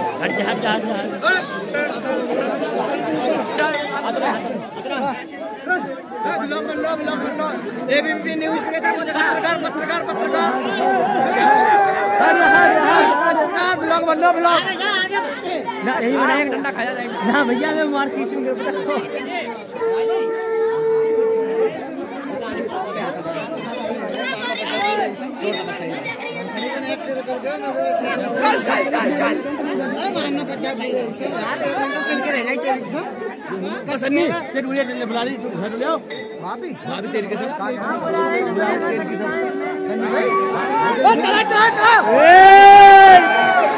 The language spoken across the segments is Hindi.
हट जा हट जा हट जा। एबीपी न्यूज पत्रकार पत्रकार पत्रकार ब्लॉग बंदो ब्लॉग ना यही बनाएगा डंडा खाया जाएगा ना भैया मैं मार खींचूंगा सन्नी ये बुला ली घर ले आओ भाभी तेरी के सब चला चला चला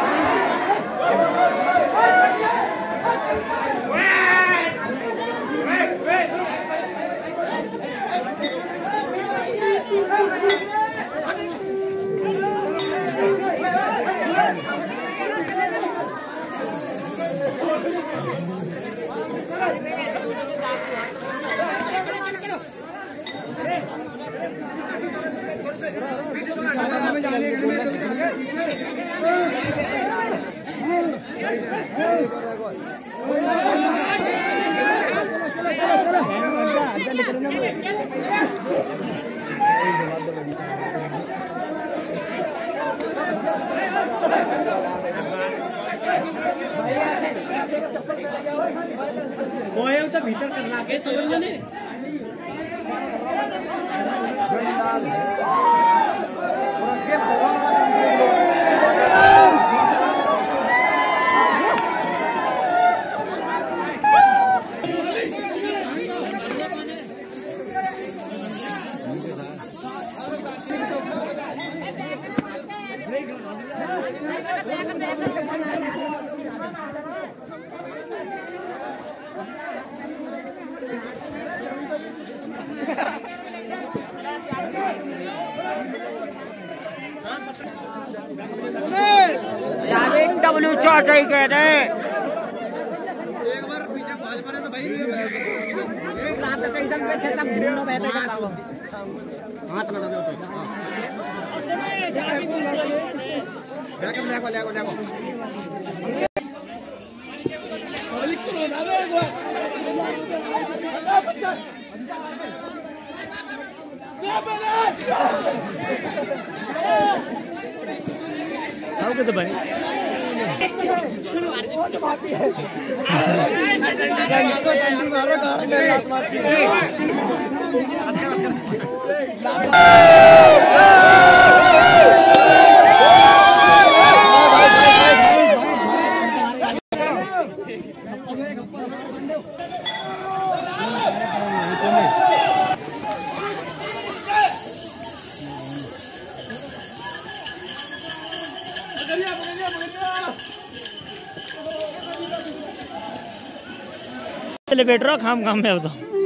वो तो भीतर करना के समझ नहीं डब्ल्यू चाचा ही कहते हैं एक बार पीछे बाल पड़े तो भाई रात में एकदम बैठे तब भिड़ो बैठे करता वो हाथ लगा दो देखो देखो देखो आओ के तो बनी बैठ रहा खाम में अब तो